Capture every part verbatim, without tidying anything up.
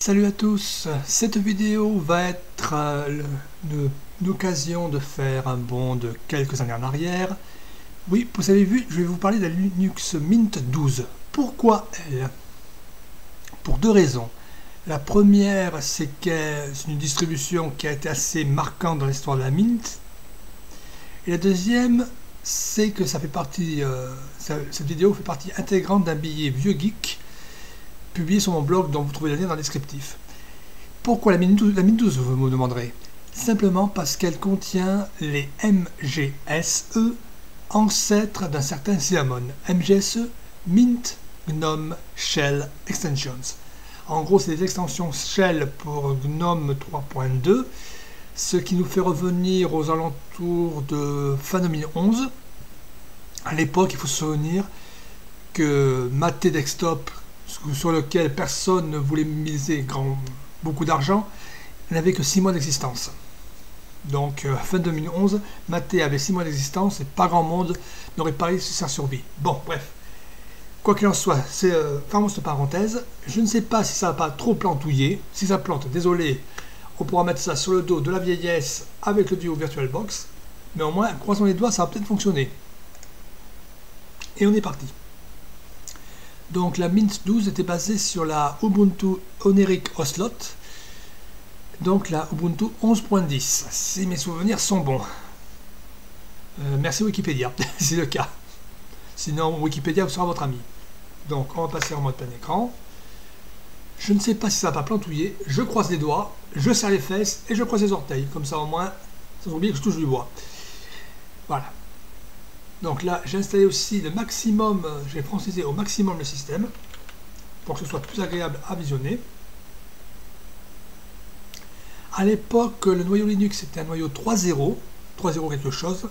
Salut à tous, cette vidéo va être euh, l'occasion de faire un bond de quelques années en arrière. Oui, vous avez vu, je vais vous parler de la Linux Mint douze. Pourquoi elle? Pour deux raisons. La première, c'est que c'est une distribution qui a été assez marquante dans l'histoire de la Mint. Et la deuxième, c'est que ça fait partie, euh, ça, cette vidéo fait partie intégrante d'un billet vieux geek publié sur mon blog dont vous trouvez le lien dans le descriptif. Pourquoi la Mint douze, vous me demanderez? Simplement parce qu'elle contient les M G S E, ancêtres d'un certain Cinnamon. M G S E, Mint Gnome Shell Extensions. En gros, c'est des extensions Shell pour Gnome trois point deux, ce qui nous fait revenir aux alentours de fin deux mille onze. À l'époque, il faut se souvenir que Mate Desktop, sur lequel personne ne voulait miser grand, beaucoup d'argent, n'avait que six mois d'existence. Donc, euh, fin deux mille onze, Mate avait six mois d'existence et pas grand monde n'aurait parié sur sa survie. Bon, bref. Quoi qu'il en soit, c'est euh, fermons cette parenthèse. Je ne sais pas si ça va pas trop plantouiller. Si ça plante, désolé, on pourra mettre ça sur le dos de la vieillesse avec le duo VirtualBox. Mais au moins, croisons les doigts, ça va peut-être fonctionner. Et on est parti. Donc la Mint douze était basée sur la Ubuntu Honeric Ocelot, donc la Ubuntu onze point dix, si mes souvenirs sont bons. Euh, merci Wikipédia, si c'est le cas. Sinon Wikipédia vous sera votre ami. Donc on va passer en mode plein écran. Je ne sais pas si ça va pas plantouiller, je croise les doigts, je serre les fesses et je croise les orteils, comme ça au moins, sans oublier que je touche du bois. Voilà. Donc là, j'ai installé aussi le maximum, j'ai francisé au maximum le système pour que ce soit plus agréable à visionner. À l'époque, le noyau Linux était un noyau trois point zéro, trois point zéro quelque chose.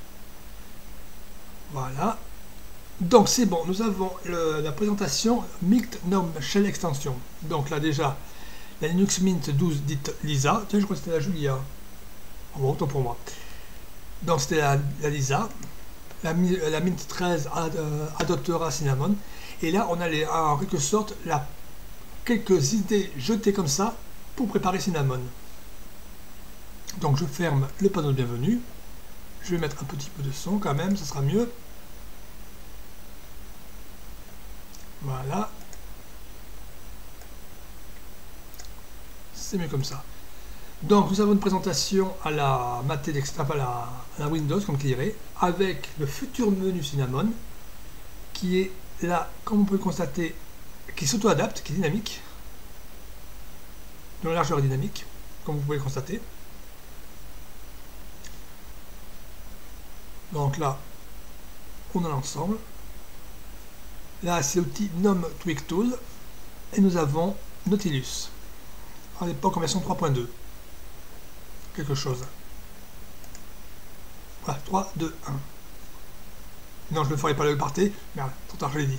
Voilà. Donc c'est bon, nous avons le, la présentation Mint Gnome Shell Extension. Donc là déjà, la Linux Mint douze dite Lisa. Tiens, je crois que c'était la Julia. Oh, bon, autant pour moi. Donc c'était la, la Lisa. La, la Mint treize ad, euh, adoptera Cinnamon. Et là, on a les, en quelque sorte la, quelques idées jetées comme ça pour préparer Cinnamon. Donc je ferme le panneau de bienvenue. Je vais mettre un petit peu de son quand même, ça sera mieux. Voilà. C'est mieux comme ça. Donc nous avons une présentation à la Mate Desktop, à la, à la Windows, comme vous direz, avec le futur menu Cinnamon, qui est là, comme vous pouvez le constater, qui s'auto-adapte, qui est dynamique, dont la largeur est dynamique, comme vous pouvez le constater. Donc là, on a l'ensemble. Là, c'est l'outil Gnome Tweak Tool, et nous avons Nautilus, à l'époque en version trois point deux. Quelque chose. Voilà, trois, deux, un. Non, je ne ferai pas le parté. Merde, trop tard, je l'ai dit.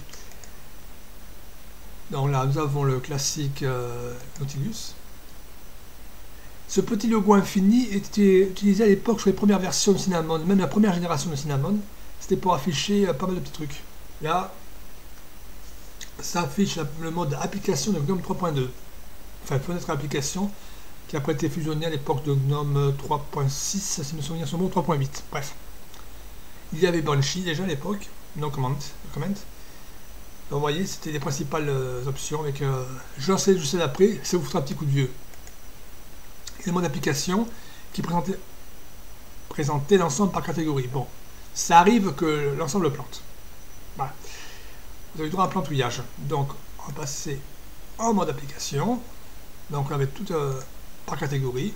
Donc là, nous avons le classique euh, Nautilus. Ce petit logo infini était utilisé à l'époque sur les premières versions de Cinnamon, même la première génération de Cinnamon. C'était pour afficher euh, pas mal de petits trucs. Là, ça affiche la, le mode application de Gnome trois point deux. Enfin, fenêtre application, qui a après été fusionné à l'époque de Gnome trois point six, si mes souvenirs sont bons, trois point huit. Bref. Il y avait Banshee déjà à l'époque, no comment. comment. Donc vous voyez, c'était les principales euh, options avec. Euh, je lancais juste après, ça vous fera un petit coup de vieux. Et le mode application qui présentait, présentait l'ensemble par catégorie. Bon, ça arrive que l'ensemble plante. Voilà. Vous avez le droit à un plantouillage. Donc on va passer en mode application. Donc on va mettre tout euh, par catégorie.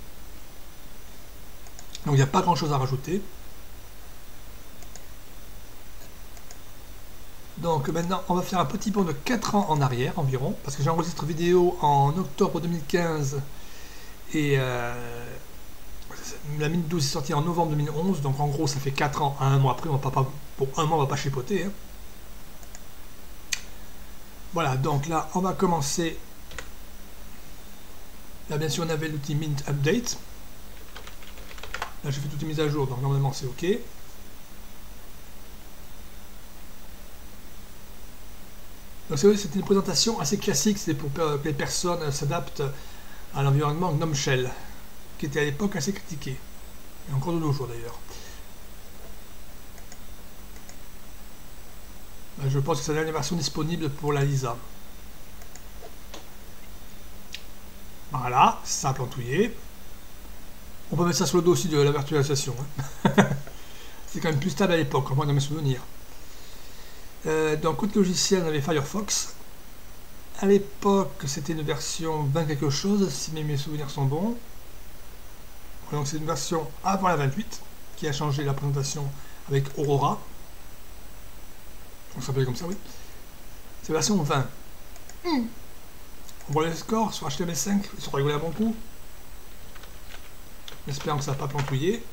Donc il n'y a pas grand chose à rajouter. Donc maintenant on va faire un petit bond de quatre ans en arrière environ, parce que j'ai enregistré vidéo en octobre deux mille quinze et euh, la Mint douze est sortie en novembre deux mille onze, donc en gros ça fait quatre ans à un mois après, on va pas, pour un mois on va pas chipoter. Hein. Voilà, donc là on va commencer. Là bien sûr on avait l'outil Mint Update. Là j'ai fait toutes les mises à jour, donc normalement c'est OK. Donc c'était une présentation assez classique, c'est pour que les personnes s'adaptent à l'environnement GNOME Shell, qui était à l'époque assez critiqué, et encore de nos jours d'ailleurs. Je pense que c'est la dernière version disponible pour la Lisa. Voilà, ça a plantouillé. On peut mettre ça sur le dos aussi de la virtualisation. Hein. C'est quand même plus stable à l'époque, au moins dans mes souvenirs. Euh, donc, côté logiciel, on avait Firefox. À l'époque, c'était une version vingt quelque chose, si mes souvenirs sont bons. Donc, c'est une version avant la vingt-huit, qui a changé la présentation avec Aurora. On s'appelait comme ça, oui. C'est la version vingt. Mm. On voit les scores sur H T M L cinq, ils sont rigolés à bon coup. J'espère que ça n'a pas plantouillé.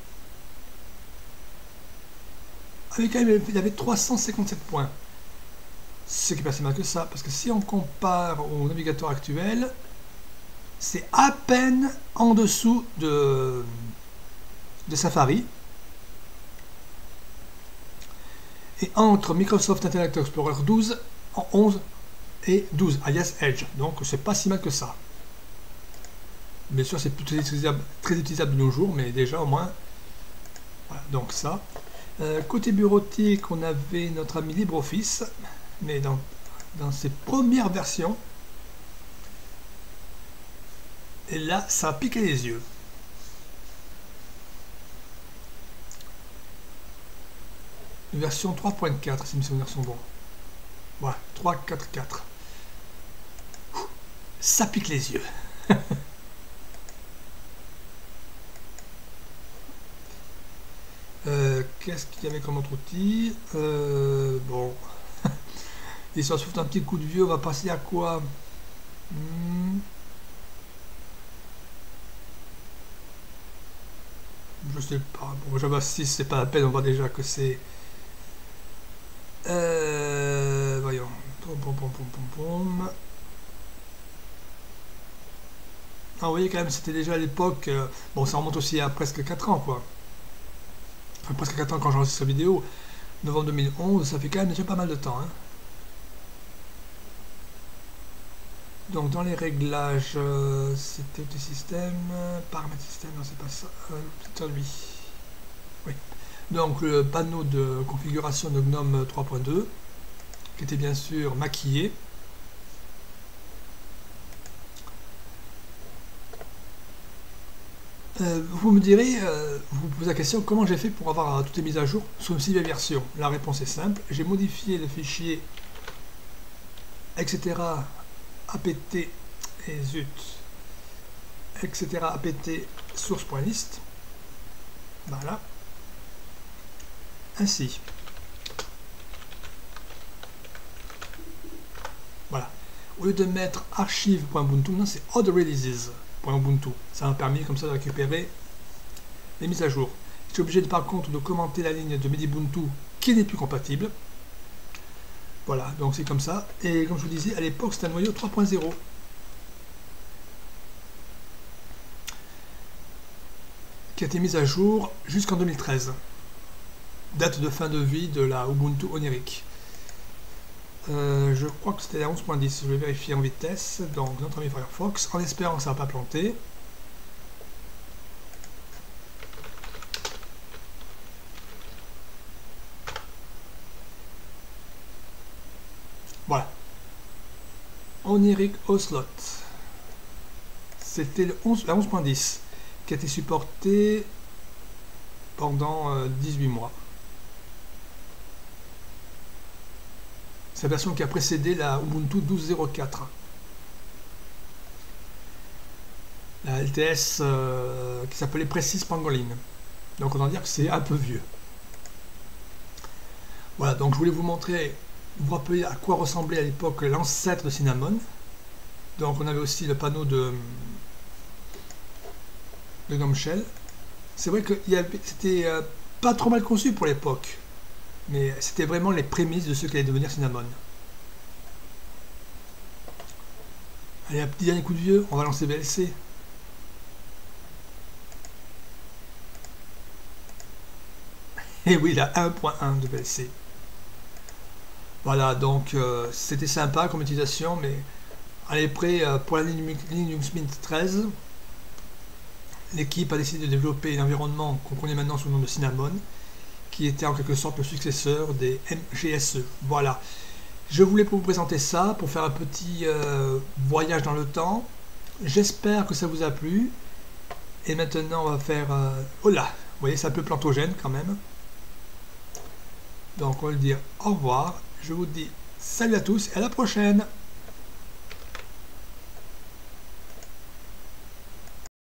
Avec elle, il y avait trois cent cinquante-sept points. Ce qui est pas si mal que ça, parce que si on compare au navigateur actuel, c'est à peine en dessous de, de Safari. Et entre Microsoft Internet Explorer douze en onze et douze, alias Edge. Donc c'est pas si mal que ça. Bien sûr, c'est plutôt utilisable, très utilisable de nos jours, mais déjà au moins. Voilà, donc ça. Euh, côté bureautique, on avait notre ami LibreOffice, mais dans, dans ses premières versions. Et là, ça a piqué les yeux. Version trois point quatre, si mes souvenirs sont bons. Voilà, trois point quatre point quatre. Ça pique les yeux. euh, Qu'est-ce qu'il y avait comme autre outil? euh, Bon. Et ça souffle un petit coup de vieux, on va passer à quoi? hmm. Je sais pas. Bon, Java six, c'est pas la peine, on voit déjà que c'est... Euh, voyons. Pom, pom, pom, pom, pom, pom. Ah, vous voyez quand même, c'était déjà à l'époque... Euh, bon, ça remonte aussi à presque quatre ans, quoi. Enfin, presque quatre ans quand j'enregistre cette vidéo. Novembre deux mille onze, ça fait quand même déjà pas mal de temps. Hein. Donc, dans les réglages, euh, c'était le système... Paramètres système, non, c'est pas ça. Euh, c'est lui. Oui. Donc, le panneau de configuration de GNOME trois point deux, qui était bien sûr maquillé. Euh, vous me direz, euh, vous vous posez la question, comment j'ai fait pour avoir euh, toutes les mises à jour sur une si vieille version? La réponse est simple, j'ai modifié le fichier, et cetera, apt, et zut, et cetera, apt, source.list, voilà, ainsi. Voilà. Au lieu de mettre archive.ubuntu, non, c'est odd releases.ubuntu. Ça m'a permis comme ça de récupérer les mises à jour. Je suis obligé de, par contre de commenter la ligne de Medibuntu qui n'est plus compatible. Voilà, donc c'est comme ça. Et comme je vous disais, à l'époque c'était un noyau trois point zéro. Qui a été mis à jour jusqu'en deux mille treize. Date de fin de vie de la Ubuntu onirique. Euh, je crois que c'était la onze point dix, je vais vérifier en vitesse. Donc notre ami Firefox, en espérant que ça ne va pas planter. Voilà. Oniric Ocelot. C'était la onze point dix qui a été supporté pendant euh, dix-huit mois. C'est la version qui a précédé la Ubuntu douze zéro quatre. La L T S euh, qui s'appelait Precis Pangolin. Donc on va dire que c'est un peu vieux. Voilà, donc je voulais vous montrer, vous rappeler à quoi ressemblait à l'époque l'ancêtre de Cinnamon. Donc on avait aussi le panneau de, de GNOME Shell. C'est vrai que c'était euh, pas trop mal conçu pour l'époque. Mais c'était vraiment les prémices de ce qu'allait devenir Cinnamon. Allez, un petit dernier coup de vieux, on va lancer V L C. Et oui, la un point un de V L C. Voilà, donc euh, c'était sympa comme utilisation, mais à l'épreuve, euh, pour la Linux, Linux Mint treize, l'équipe a décidé de développer un environnement qu'on connaît maintenant sous le nom de Cinnamon, qui était en quelque sorte le successeur des M G S E. Voilà. Je voulais vous présenter ça pour faire un petit euh, voyage dans le temps. J'espère que ça vous a plu. Et maintenant, on va faire... Euh... Oh là, vous voyez, c'est un peu plantogène quand même. Donc, on va le dire au revoir. Je vous dis salut à tous et à la prochaine.